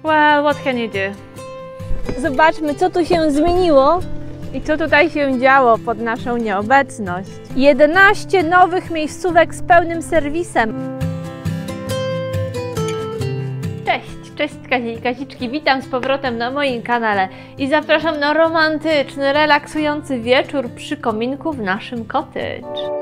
Well, what can you do? Zobaczmy, co tu się zmieniło I co tutaj się działo pod naszą nieobecność? 11 nowych miejscówek z pełnym serwisem. Cześć Kazi i Kaziczki, witam z powrotem na moim kanale i zapraszam na romantyczny, relaksujący wieczór przy kominku w naszym cottage.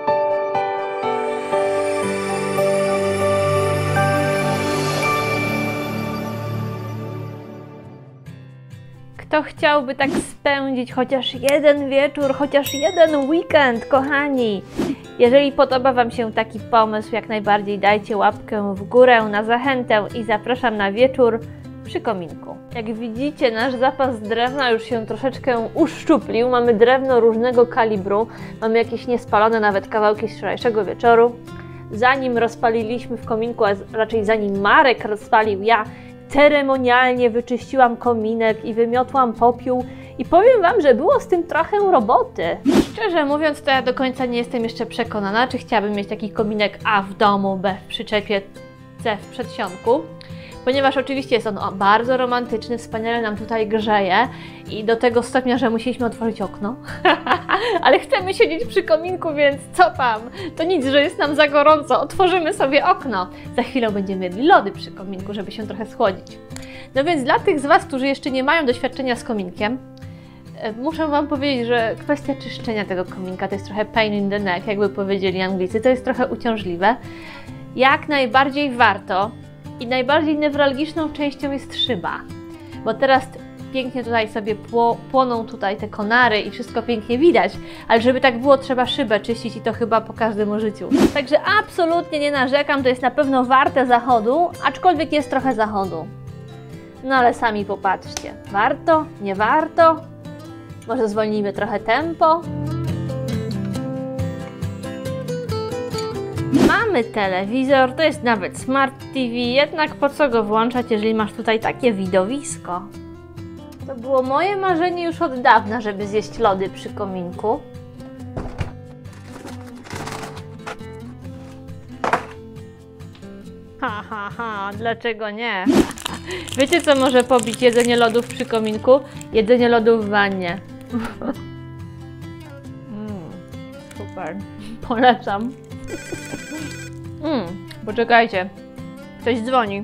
Kto chciałby tak spędzić chociaż jeden wieczór, chociaż jeden weekend, kochani? Jeżeli podoba Wam się taki pomysł, jak najbardziej dajcie łapkę w górę na zachętę i zapraszam na wieczór przy kominku. Jak widzicie, nasz zapas drewna już się troszeczkę uszczuplił. Mamy drewno różnego kalibru, mamy jakieś niespalone nawet kawałki z wczorajszego wieczoru. Zanim rozpaliliśmy w kominku, a raczej zanim Marek rozpalił, ja ceremonialnie wyczyściłam kominek i wymiotłam popiół i powiem Wam, że było z tym trochę roboty. Szczerze mówiąc, to ja do końca nie jestem jeszcze przekonana, czy chciałabym mieć taki kominek A w domu, B w przyczepie, C w przedsionku. Ponieważ oczywiście jest on bardzo romantyczny, wspaniale nam tutaj grzeje i do tego stopnia, że musieliśmy otworzyć okno. Ale chcemy siedzieć przy kominku, więc co tam? To nic, że jest nam za gorąco, otworzymy sobie okno. Za chwilę będziemy jedli lody przy kominku, żeby się trochę schłodzić. No więc dla tych z Was, którzy jeszcze nie mają doświadczenia z kominkiem, muszę Wam powiedzieć, że kwestia czyszczenia tego kominka to jest trochę pain in the neck, jakby powiedzieli Anglicy, to jest trochę uciążliwe. Jak najbardziej warto. I najbardziej newralgiczną częścią jest szyba, bo teraz pięknie tutaj sobie płoną tutaj te konary i wszystko pięknie widać, ale żeby tak było, trzeba szybę czyścić i to chyba po każdym użyciu. Także absolutnie nie narzekam, to jest na pewno warte zachodu, aczkolwiek jest trochę zachodu. No ale sami popatrzcie, warto, nie warto, może zwolnimy trochę tempo. Mamy telewizor, to jest nawet Smart TV, jednak po co go włączać, jeżeli masz tutaj takie widowisko? To było moje marzenie już od dawna, żeby zjeść lody przy kominku. Ha, dlaczego nie? Wiecie, co może pobić jedzenie lodów przy kominku? Jedzenie lodów w wannie. Super, polecam. Poczekajcie, ktoś dzwoni.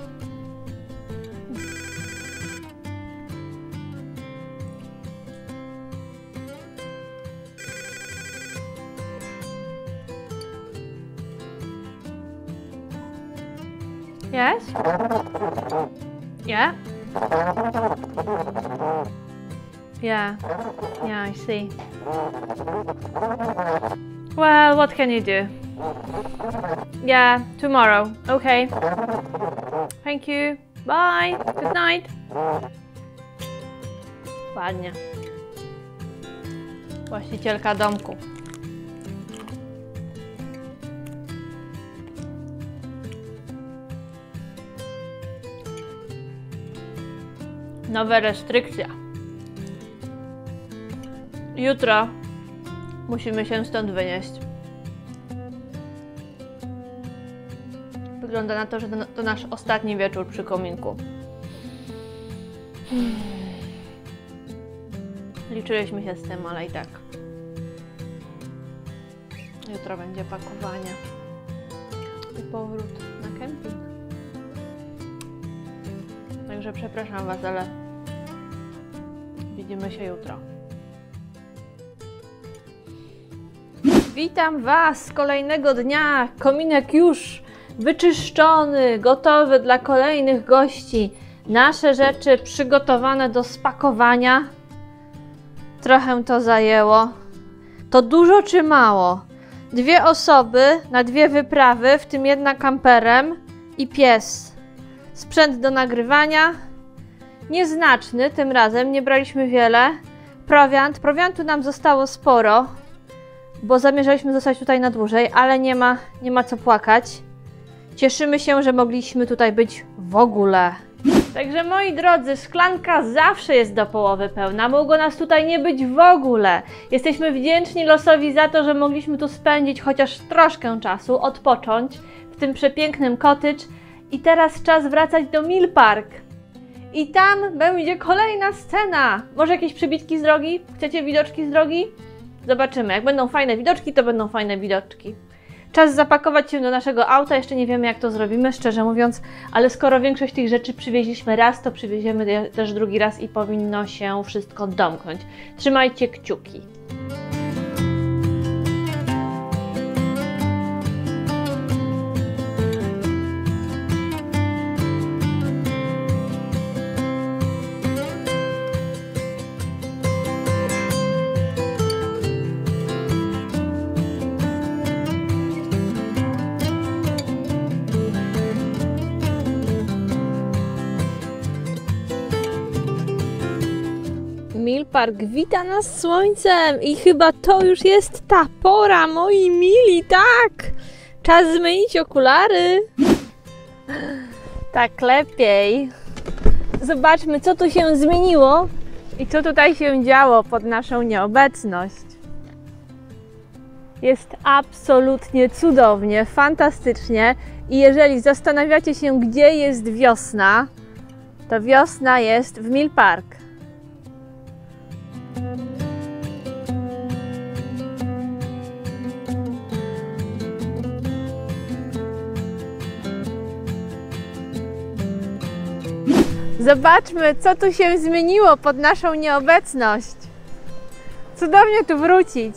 Yes? Yeah? Yeah, I see. Well, what can you do? Yeah, tomorrow. Okay. Thank you. Bye. Good night. Ładnie. Właścicielka domku. Nowe restrykcje. Jutro musimy się stąd wynieść. Wygląda na to, że to nasz ostatni wieczór przy kominku. Liczyliśmy się z tym, ale i tak. Jutro będzie pakowanie i powrót na kemping. Także przepraszam Was, ale widzimy się jutro. Witam Was z kolejnego dnia. Kominek już wyczyszczony, gotowy dla kolejnych gości. Nasze rzeczy przygotowane do spakowania. Trochę to zajęło. To dużo czy mało? 2 osoby na 2 wyprawy, w tym jedna kamperem i pies. Sprzęt do nagrywania. Nieznaczny tym razem, nie braliśmy wiele. Prowiantu nam zostało sporo, bo zamierzaliśmy zostać tutaj na dłużej, ale nie ma co płakać. Cieszymy się, że mogliśmy tutaj być w ogóle. Także moi drodzy, szklanka zawsze jest do połowy pełna, mogło nas tutaj nie być w ogóle. Jesteśmy wdzięczni losowi za to, że mogliśmy tu spędzić chociaż troszkę czasu, odpocząć w tym przepięknym cottage I teraz czas wracać do Mill Park. I tam będzie kolejna scena. Może jakieś przebitki z drogi? Chcecie widoczki z drogi? Zobaczymy. Jak będą fajne widoczki, to będą fajne widoczki. Czas zapakować się do naszego auta. Jeszcze nie wiemy, jak to zrobimy, szczerze mówiąc. Ale skoro większość tych rzeczy przywieźliśmy raz, to przywieziemy też drugi raz i powinno się wszystko domknąć. Trzymajcie kciuki. Mill Park wita nas słońcem i chyba to już jest ta pora, moi mili, tak! Czas zmienić okulary. Tak lepiej. Zobaczmy, co tu się zmieniło i co tutaj się działo pod naszą nieobecność. Jest absolutnie cudownie, fantastycznie i jeżeli zastanawiacie się, gdzie jest wiosna, to wiosna jest w Mill Park. Zobaczmy, co tu się zmieniło pod naszą nieobecność. Cudownie tu wrócić.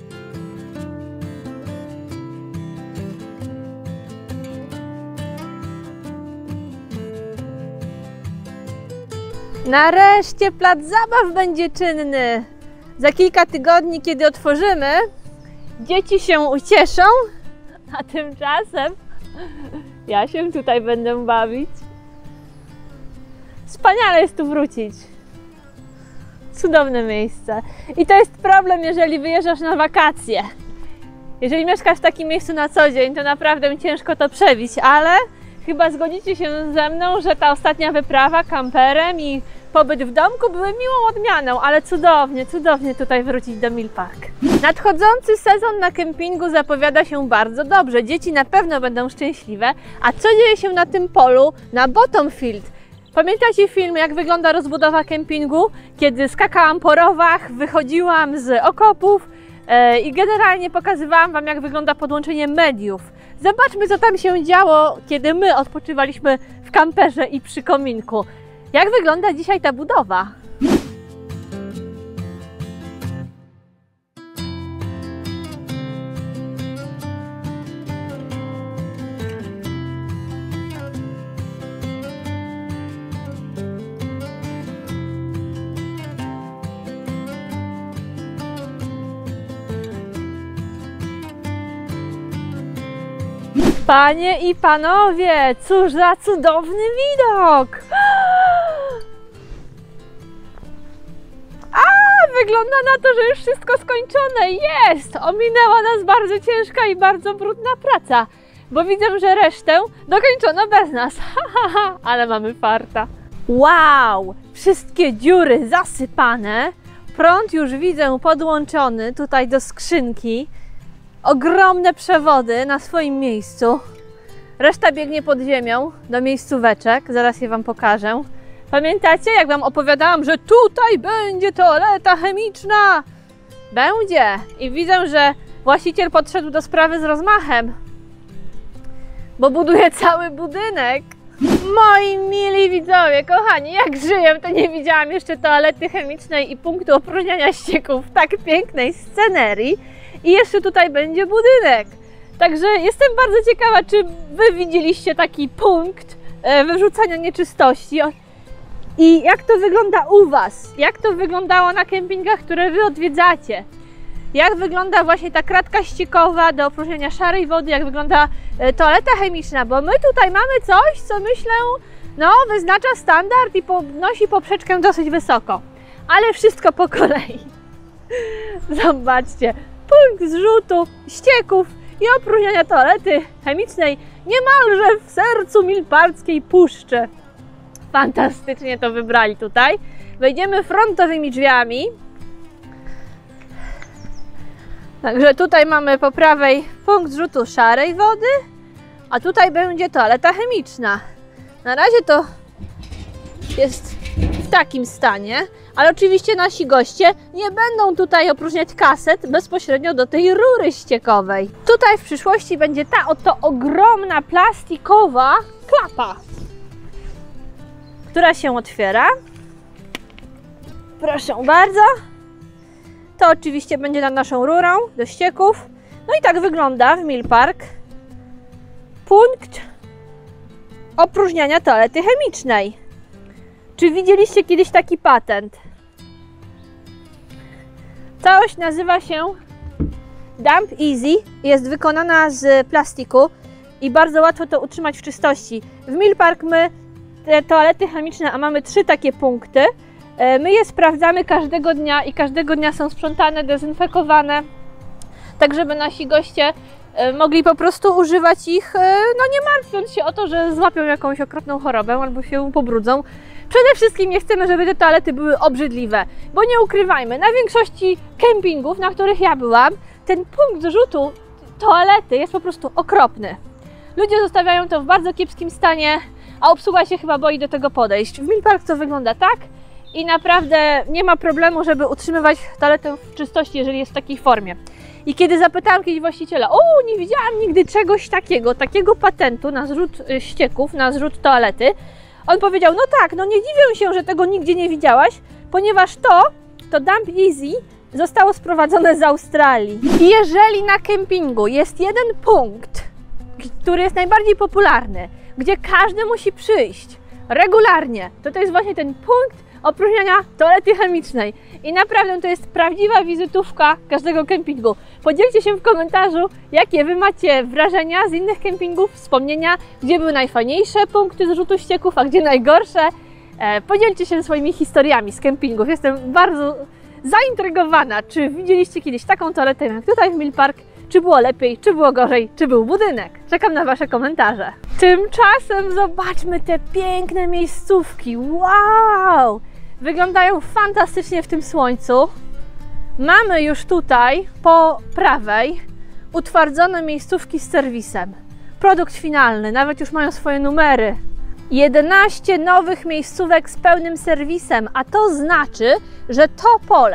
Nareszcie plac zabaw będzie czynny. Za kilka tygodni, kiedy otworzymy, dzieci się ucieszą, a tymczasem ja się tutaj będę bawić. Wspaniale jest tu wrócić. Cudowne miejsce. I to jest problem, jeżeli wyjeżdżasz na wakacje. Jeżeli mieszkasz w takim miejscu na co dzień, to naprawdę ciężko to przebić, ale chyba zgodzicie się ze mną, że ta ostatnia wyprawa kamperem i pobyt w domku były miłą odmianą, ale cudownie tutaj wrócić do Mill Park. Nadchodzący sezon na kempingu zapowiada się bardzo dobrze. Dzieci na pewno będą szczęśliwe. A co dzieje się na tym polu, na Bottomfield? Pamiętacie film, jak wygląda rozbudowa kempingu? Kiedy skakałam po rowach, wychodziłam z okopów i generalnie pokazywałam Wam, jak wygląda podłączenie mediów. Zobaczmy, co tam się działo, kiedy my odpoczywaliśmy w kamperze i przy kominku. Jak wygląda dzisiaj ta budowa? Panie i panowie, cóż za cudowny widok! Wygląda na to, że już wszystko skończone jest! Ominęła nas bardzo ciężka i bardzo brudna praca, bo widzę, że resztę dokończono bez nas. Ale mamy farta. Wow! Wszystkie dziury zasypane. Prąd już widzę podłączony tutaj do skrzynki. Ogromne przewody na swoim miejscu. Reszta biegnie pod ziemią do miejscóweczek. Zaraz je Wam pokażę. Pamiętacie, jak Wam opowiadałam, że tutaj będzie toaleta chemiczna? Będzie. I widzę, że właściciel podszedł do sprawy z rozmachem, bo buduje cały budynek. Moi mili widzowie, kochani, jak żyję, to nie widziałam jeszcze toalety chemicznej i punktu opróżniania ścieków w tak pięknej scenerii. I jeszcze tutaj będzie budynek. Także jestem bardzo ciekawa, czy Wy widzieliście taki punkt wyrzucania nieczystości. I jak to wygląda u Was? Jak to wyglądało na kempingach, które Wy odwiedzacie? Jak wygląda właśnie ta kratka ściekowa do opróżniania szarej wody? Jak wygląda toaleta chemiczna? Bo my tutaj mamy coś, co myślę, wyznacza standard i podnosi poprzeczkę dosyć wysoko. Ale wszystko po kolei. Zobaczcie, punkt zrzutu ścieków i opróżniania toalety chemicznej niemalże w sercu Millparckiej puszczy. Fantastycznie to wybrali tutaj. Wejdziemy frontowymi drzwiami. Także tutaj mamy po prawej punkt zrzutu szarej wody a tutaj będzie toaleta chemiczna. Na razie to jest w takim stanie, ale oczywiście nasi goście nie będą tutaj opróżniać kaset bezpośrednio do tej rury ściekowej. Tutaj w przyszłości będzie ta oto ogromna plastikowa klapa, która się otwiera. Proszę bardzo. To oczywiście będzie nad naszą rurą do ścieków. No i tak wygląda w Milpark punkt opróżniania toalety chemicznej. Czy widzieliście kiedyś taki patent? Całość nazywa się Dump Easy. Jest wykonana z plastiku i bardzo łatwo to utrzymać w czystości. W Milpark my te toalety chemiczne, a mamy 3 takie punkty, my je sprawdzamy każdego dnia i każdego dnia są sprzątane, dezynfekowane, tak żeby nasi goście mogli po prostu używać ich, no nie martwiąc się o to, że złapią jakąś okropną chorobę albo się pobrudzą. Przede wszystkim nie chcemy, żeby te toalety były obrzydliwe, bo nie ukrywajmy, na większości kempingów, na których ja byłam, ten punkt zrzutu toalety jest po prostu okropny. Ludzie zostawiają to w bardzo kiepskim stanie, a obsługa się chyba boi do tego podejść. W Milpark to wygląda tak i naprawdę nie ma problemu, żeby utrzymywać toaletę w czystości, jeżeli jest w takiej formie. I kiedy zapytałam kiedyś właściciela, nie widziałam nigdy czegoś takiego patentu na zrzut ścieków, na zrzut toalety, on powiedział, no tak, no nie dziwię się, że tego nigdzie nie widziałaś, ponieważ to Dump Easy zostało sprowadzone z Australii. I jeżeli na kempingu jest jeden punkt, który jest najbardziej popularny, gdzie każdy musi przyjść regularnie, to jest właśnie ten punkt opróżniania toalety chemicznej. I naprawdę to jest prawdziwa wizytówka każdego kempingu. Podzielcie się w komentarzu, jakie Wy macie wrażenia z innych kempingów, wspomnienia, gdzie były najfajniejsze punkty zrzutu ścieków, a gdzie najgorsze. Podzielcie się swoimi historiami z kempingów. Jestem bardzo zaintrygowana, czy widzieliście kiedyś taką toaletę jak tutaj w Milpark, czy było lepiej, czy było gorzej, czy był budynek. Czekam na Wasze komentarze. Tymczasem zobaczmy te piękne miejscówki. Wow! Wyglądają fantastycznie w tym słońcu. Mamy już tutaj po prawej utwardzone miejscówki z serwisem. Produkt finalny, nawet już mają swoje numery. 11 nowych miejscówek z pełnym serwisem, a to znaczy, że to pole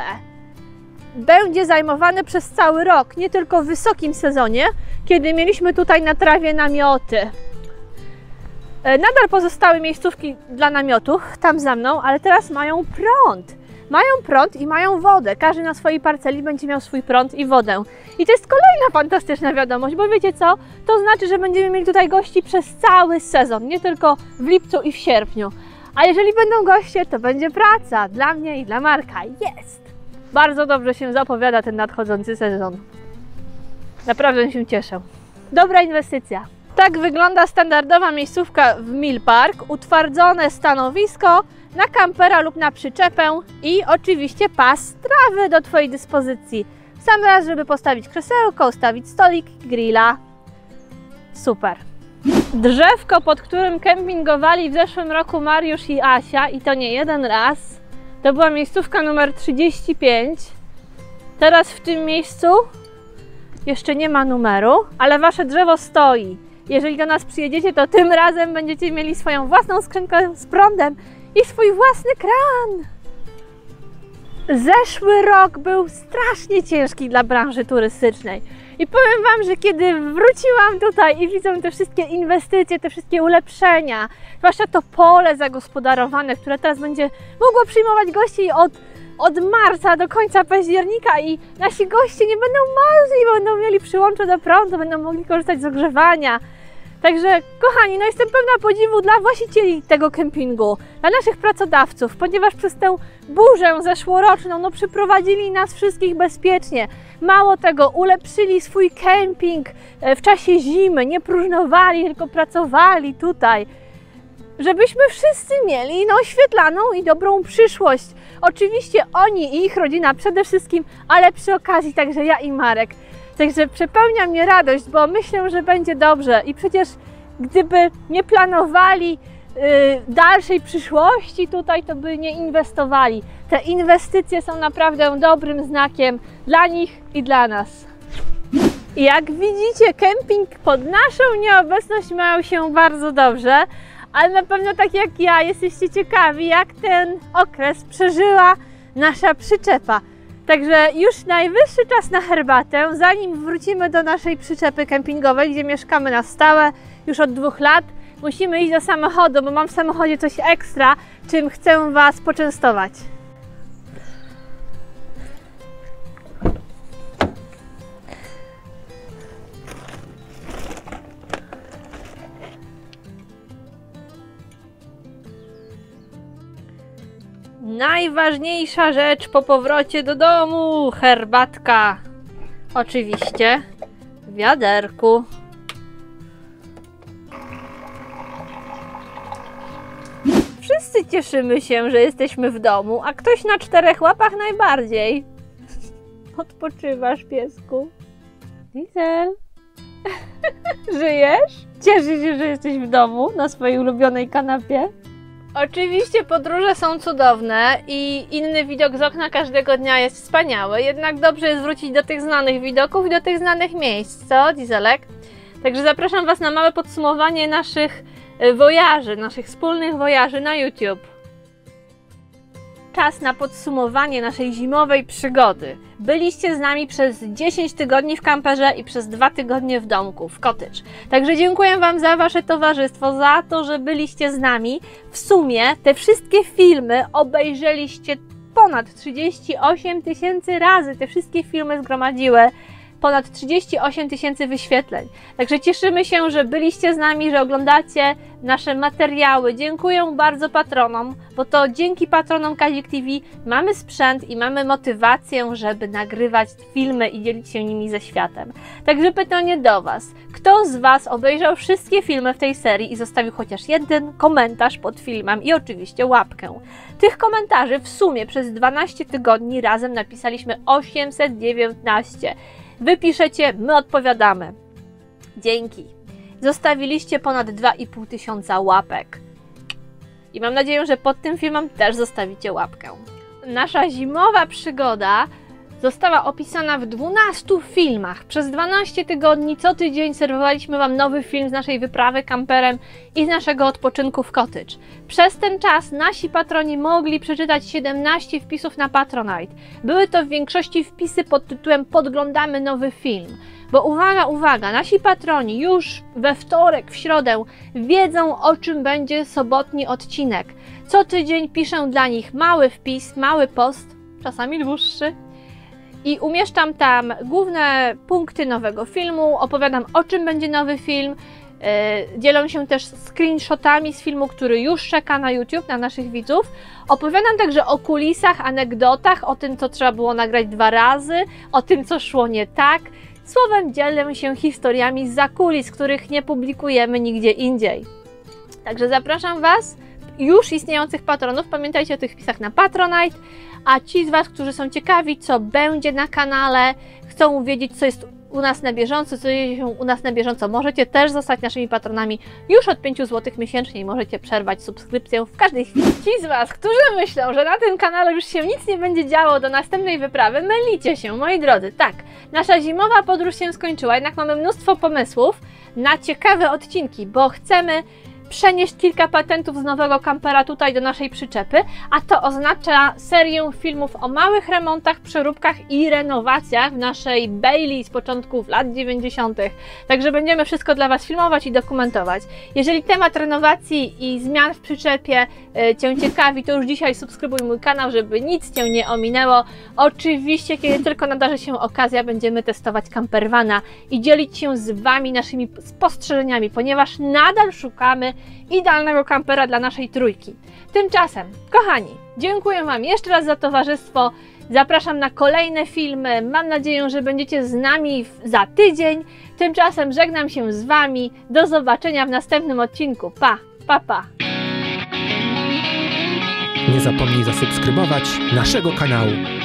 będzie zajmowane przez cały rok, nie tylko w wysokim sezonie, kiedy mieliśmy tutaj na trawie namioty. Nadal pozostały miejscówki dla namiotów, tam za mną, ale teraz mają prąd. Mają prąd i mają wodę. Każdy na swojej parceli będzie miał swój prąd i wodę. I to jest kolejna fantastyczna wiadomość, bo wiecie co? To znaczy, że będziemy mieli tutaj gości przez cały sezon, nie tylko w lipcu i w sierpniu. A jeżeli będą goście, to będzie praca dla mnie i dla Marka. Jest! Bardzo dobrze się zapowiada ten nadchodzący sezon. Naprawdę się cieszę. Dobra inwestycja. Tak wygląda standardowa miejscówka w Milpark. Utwardzone stanowisko na kampera lub na przyczepę i oczywiście pas trawy do Twojej dyspozycji. W sam raz, żeby postawić krzesełko, ustawić stolik, grilla. Super. Drzewko, pod którym kempingowali w zeszłym roku Mariusz i Asia, i to nie jeden raz, to była miejscówka numer 35. Teraz w tym miejscu jeszcze nie ma numeru, ale Wasze drzewo stoi. Jeżeli do nas przyjedziecie, to tym razem będziecie mieli swoją własną skrzynkę z prądem i swój własny kran. Zeszły rok był strasznie ciężki dla branży turystycznej. I powiem Wam, że kiedy wróciłam tutaj i widzę te wszystkie inwestycje, te wszystkie ulepszenia, zwłaszcza to pole zagospodarowane, które teraz będzie mogło przyjmować gości od marca do końca października i nasi goście nie będą marzli, będą mieli przyłącze do prądu, będą mogli korzystać z ogrzewania. Także kochani, no jestem pełna podziwu dla właścicieli tego kempingu, dla naszych pracodawców, ponieważ przez tę burzę zeszłoroczną no przyprowadzili nas wszystkich bezpiecznie. Mało tego, ulepszyli swój kemping w czasie zimy, nie próżnowali, tylko pracowali tutaj, żebyśmy wszyscy mieli no oświetlaną i dobrą przyszłość. Oczywiście oni i ich rodzina przede wszystkim, ale przy okazji także ja i Marek. Także przepełnia mnie radość, bo myślę, że będzie dobrze i przecież gdyby nie planowali dalszej przyszłości tutaj, to by nie inwestowali. Te inwestycje są naprawdę dobrym znakiem dla nich i dla nas. Jak widzicie, kemping pod naszą nieobecność mają się bardzo dobrze, ale na pewno tak jak ja jesteście ciekawi, jak ten okres przeżyła nasza przyczepa. Także już najwyższy czas na herbatę, zanim wrócimy do naszej przyczepy kempingowej, gdzie mieszkamy na stałe już od 2 lat. Musimy iść do samochodu, bo mam w samochodzie coś ekstra, czym chcę Was poczęstować. Najważniejsza rzecz po powrocie do domu, herbatka. Oczywiście w wiaderku. Wszyscy cieszymy się, że jesteśmy w domu, a ktoś na 4 łapach najbardziej. Odpoczywasz, piesku? Diesel? Żyjesz? Cieszysz się, że jesteś w domu, na swojej ulubionej kanapie? Oczywiście podróże są cudowne i inny widok z okna każdego dnia jest wspaniały, jednak dobrze jest wrócić do tych znanych widoków i do tych znanych miejsc, co, Dieselek? Także zapraszam Was na małe podsumowanie naszych wojaży, naszych wspólnych wojaży na YouTube. Czas na podsumowanie naszej zimowej przygody. Byliście z nami przez 10 tygodni w kamperze i przez 2 tygodnie w domku, w cottage. Także dziękuję Wam za Wasze towarzystwo, za to, że byliście z nami. W sumie te wszystkie filmy obejrzeliście ponad 38 000 razy. Te wszystkie filmy zgromadziły ponad 38 000 wyświetleń. Także cieszymy się, że byliście z nami, że oglądacie nasze materiały. Dziękuję bardzo patronom, bo to dzięki patronom Kazik TV mamy sprzęt i mamy motywację, żeby nagrywać filmy i dzielić się nimi ze światem. Także pytanie do Was. Kto z Was obejrzał wszystkie filmy w tej serii i zostawił chociaż jeden komentarz pod filmem i oczywiście łapkę? Tych komentarzy w sumie przez 12 tygodni razem napisaliśmy 819. Wy piszecie, my odpowiadamy. Dzięki. Zostawiliście ponad 2500 łapek. I mam nadzieję, że pod tym filmem też zostawicie łapkę. Nasza zimowa przygoda została opisana w 12 filmach. Przez 12 tygodni co tydzień serwowaliśmy Wam nowy film z naszej wyprawy kamperem i z naszego odpoczynku w cottage. Przez ten czas nasi patroni mogli przeczytać 17 wpisów na Patronite. Były to w większości wpisy pod tytułem Podglądamy nowy film. Bo uwaga, uwaga, nasi patroni już we wtorek, w środę wiedzą, o czym będzie sobotni odcinek. Co tydzień piszę dla nich mały wpis, mały post, czasami dłuższy. I umieszczam tam główne punkty nowego filmu, opowiadam, o czym będzie nowy film, dzielą się też screenshotami z filmu, który już czeka na YouTube, na naszych widzów. Opowiadam także o kulisach, anegdotach, o tym, co trzeba było nagrać 2 razy, o tym, co szło nie tak. Słowem, dzielę się historiami zza kulis, których nie publikujemy nigdzie indziej. Także zapraszam Was, już istniejących patronów, pamiętajcie o tych wpisach na Patronite, a ci z Was, którzy są ciekawi, co będzie na kanale, chcą wiedzieć, co jest u nas na bieżąco, co dzieje się u nas na bieżąco, możecie też zostać naszymi patronami już od 5 zł miesięcznie i możecie przerwać subskrypcję w każdej chwili. Ci z Was, którzy myślą, że na tym kanale już się nic nie będzie działo do następnej wyprawy, mylicie się, moi drodzy. Tak, nasza zimowa podróż się skończyła, jednak mamy mnóstwo pomysłów na ciekawe odcinki, bo chcemy przenieść kilka patentów z nowego kampera tutaj do naszej przyczepy, a to oznacza serię filmów o małych remontach, przeróbkach i renowacjach w naszej Bailey z początków lat 90. Także będziemy wszystko dla Was filmować i dokumentować. Jeżeli temat renowacji i zmian w przyczepie Cię ciekawi, to już dzisiaj subskrybuj mój kanał, żeby nic Cię nie ominęło. Oczywiście, kiedy tylko nadarzy się okazja, będziemy testować campervana i dzielić się z Wami naszymi spostrzeżeniami, ponieważ nadal szukamy idealnego kampera dla naszej trójki. Tymczasem, kochani, dziękuję Wam jeszcze raz za towarzystwo. Zapraszam na kolejne filmy. Mam nadzieję, że będziecie z nami za tydzień. Tymczasem żegnam się z Wami. Do zobaczenia w następnym odcinku. Pa, pa, pa. Nie zapomnij zasubskrybować naszego kanału.